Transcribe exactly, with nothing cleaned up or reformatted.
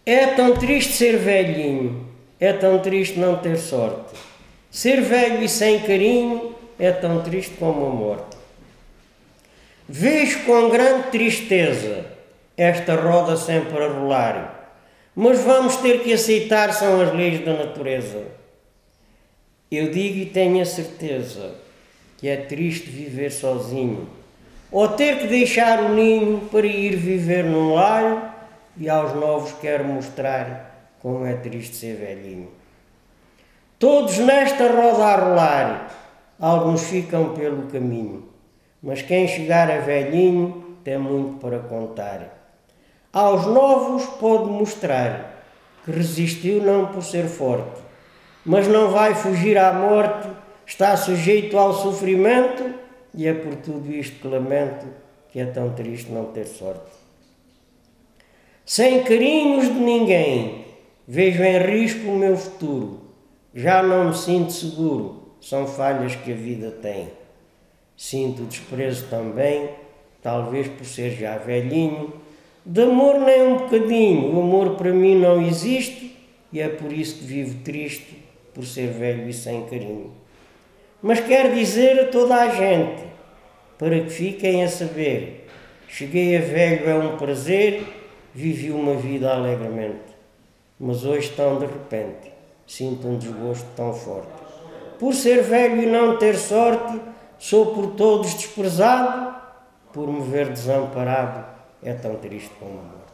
É tão triste ser velhinho, é tão triste não ter sorte. Ser velho e sem carinho é tão triste como a morte. Vejo com grande tristeza esta roda sempre a rolar, mas vamos ter que aceitar, são as leis da natureza. Eu digo e tenho a certeza que é triste viver sozinho, ou ter que deixar o ninho para ir viver num lar, e aos novos quero mostrar como é triste ser velhinho. Todos nesta roda a rolar, alguns ficam pelo caminho, mas quem chegar a velhinho tem muito para contar. Aos novos pode mostrar que resistiu não por ser forte, mas não vai fugir à morte, está sujeito ao sofrimento, e é por tudo isto que lamento que é tão triste não ter sorte. Sem carinhos de ninguém, vejo em risco o meu futuro. Já não me sinto seguro, são falhas que a vida tem. Sinto desprezo também, talvez por ser já velhinho. De amor nem um bocadinho, o amor para mim não existe, e é por isso que vivo triste, por ser velho e sem carinho. Mas quero dizer a toda a gente, para que fiquem a saber, cheguei a velho é um prazer, vivi uma vida alegremente, mas hoje tão de repente sinto um desgosto tão forte. Por ser velho e não ter sorte, sou por todos desprezado, por me ver desamparado, é tão triste como a morte.